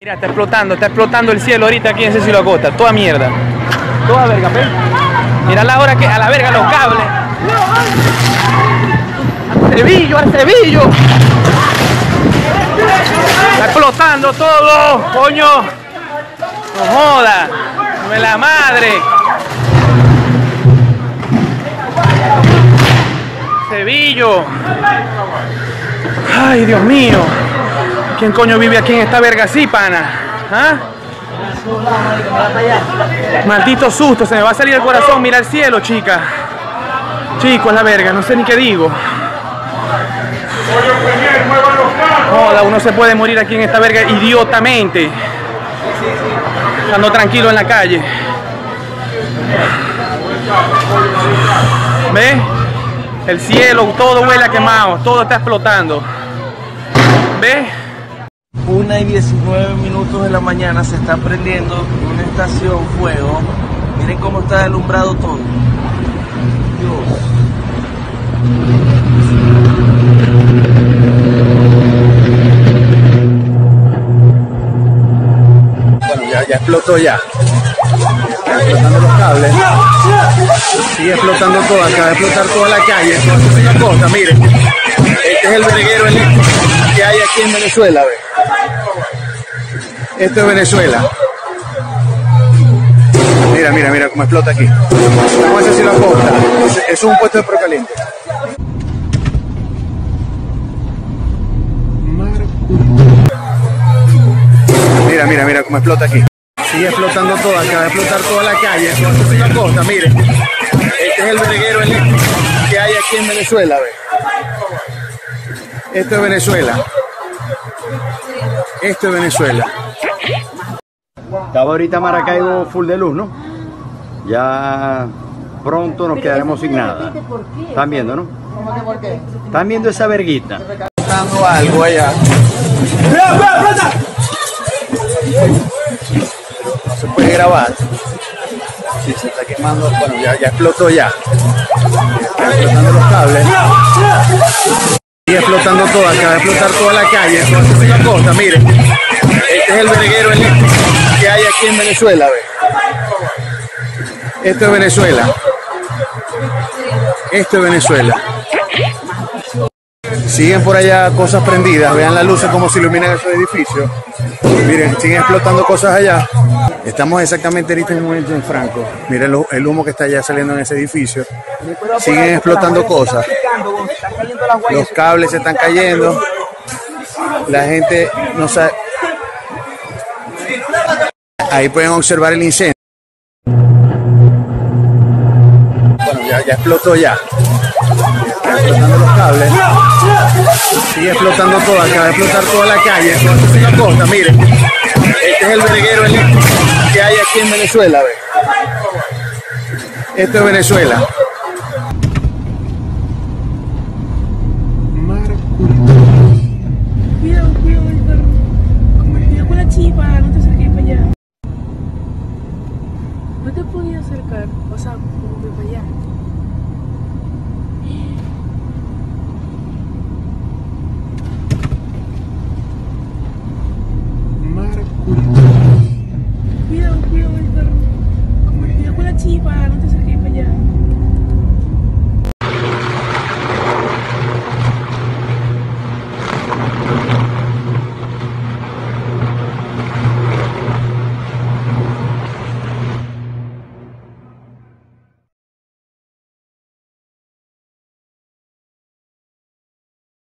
Mira, está explotando el cielo ahorita aquí en Cecilio Acosta, toda mierda. Toda verga, ¿ves? Mira la hora que a la verga los cables. ¡Al Cebillo! Está explotando todo, coño. No joda, no es la madre. Cebillo. Ay, Dios mío. ¿Quién coño vive aquí en esta verga así, pana? ¿Ah? Maldito susto, se me va a salir el corazón. Mira el cielo, chica. Chico, es la verga, no sé ni qué digo. Joda, uno se puede morir aquí en esta verga idiotamente. Estando tranquilo en la calle. ¿Ves? El cielo, todo huele a quemado, todo está explotando. ¿Ves? 1:19 de la mañana se está prendiendo una estación fuego. Miren cómo está alumbrado todo. Dios. Bueno, ya explotó ya. Están explotando los cables. Sigue explotando todo, acaba de explotar toda la calle. Esto es una cosa, miren. Este es el verguero eléctrico que hay aquí en Venezuela, ¿ves? Esto es Venezuela. Mira cómo explota aquí. Vamos a decir la costa. Es un puesto de Procaliente. Mira cómo explota aquí. Sigue explotando todo, acaba de explotar toda la calle. Esto es una costa, miren. Este es el verguero eléctrico que hay aquí en Venezuela, ¿ves? Esto es Venezuela. Esto es Venezuela. Estaba ahorita Maracaibo full de luz, ¿no? Ya pronto nos quedaremos sin nada. ¿Están viendo, no? ¿Están viendo esa verguita? Dando algo allá. No se puede grabar. Sí, se está quemando. Bueno, ya explotó ya. Están explotando los cables. Sigue explotando todo, acaba de explotar toda la calle. Esto es una costa, miren. Este es el verguero eléctrico que hay aquí en Venezuela, ¿ves? Esto es Venezuela. Esto es Venezuela. Siguen por allá cosas prendidas. Vean las luces como se iluminan esos edificios. Miren, siguen explotando cosas allá. Estamos exactamente ahorita en un momento en Franco. Miren el humo que está allá saliendo en ese edificio. Siguen explotando cosas. Los cables se están cayendo. La gente no sabe. Ahí pueden observar el incendio. Bueno, ya explotó ya. Están explotando los cables. Sigue explotando todo, acaba de explotar toda la calle. Esto es una costa, miren. Este es el verguero eléctrico que hay aquí en Venezuela, ¿ves? Esto es Venezuela.